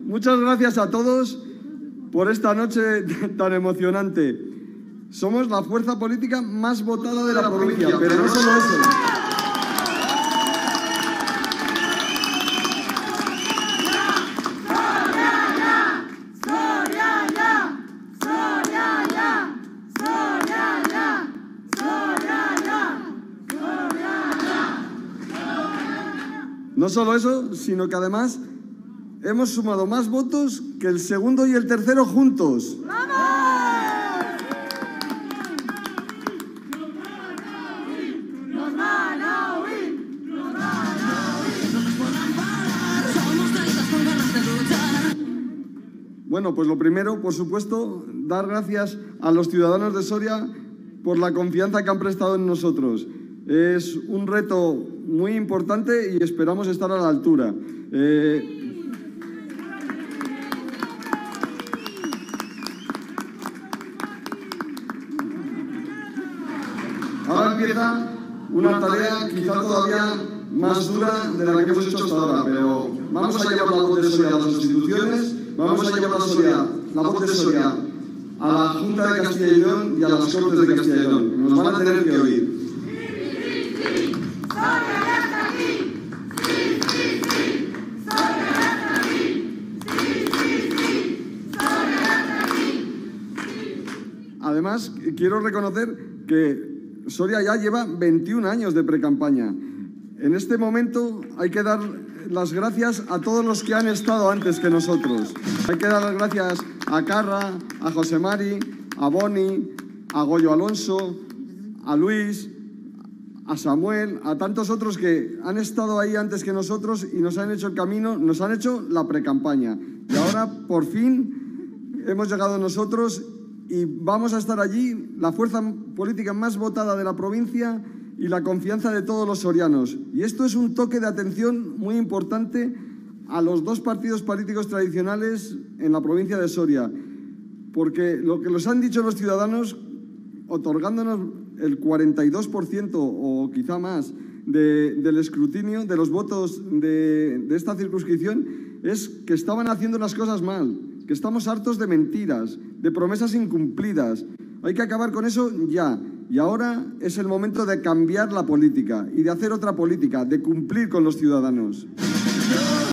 muchas gracias a todos por esta noche tan emocionante. Somos la fuerza política más votada de la provincia, pero no solo eso. No solo eso, sino que además hemos sumado más votos que el segundo y el tercero juntos. ¡Vamos! ¡Nos van a oír! ¡Nos van a oír! ¡No nos podrán parar! Somos 30 con ganas de luchar. Bueno, pues lo primero, por supuesto, dar gracias a los ciudadanos de Soria por la confianza que han prestado en nosotros. Es un reto muy importante y esperamos estar a la altura. Ahora empieza una tarea quizá todavía más dura de la que hemos hecho hasta ahora, pero vamos a llevar la voz de Soria a las instituciones, vamos a llevar la voz de Soria a la Junta de Castilla y León y a las Cortes de Castilla y León. Nos van a tener que oír. Además, quiero reconocer que Soria ya lleva 21 años de precampaña. En este momento hay que dar las gracias a todos los que han estado antes que nosotros. Hay que dar las gracias a Carra, a José Mari, a Boni, a Goyo Alonso, a Luis, a Samuel, a tantos otros que han estado ahí antes que nosotros y nos han hecho el camino, nos han hecho la precampaña. Y ahora, por fin, hemos llegado nosotros y vamos a estar allí, la fuerza política más votada de la provincia y la confianza de todos los sorianos. Y esto es un toque de atención muy importante a los dos partidos políticos tradicionales en la provincia de Soria, porque lo que nos han dicho los ciudadanos, otorgándonos el 42% o quizá más del escrutinio, de los votos de esta circunscripción, es que estaban haciendo las cosas mal, que estamos hartos de mentiras, de promesas incumplidas. Hay que acabar con eso ya. Y ahora es el momento de cambiar la política y de hacer otra política, de cumplir con los ciudadanos.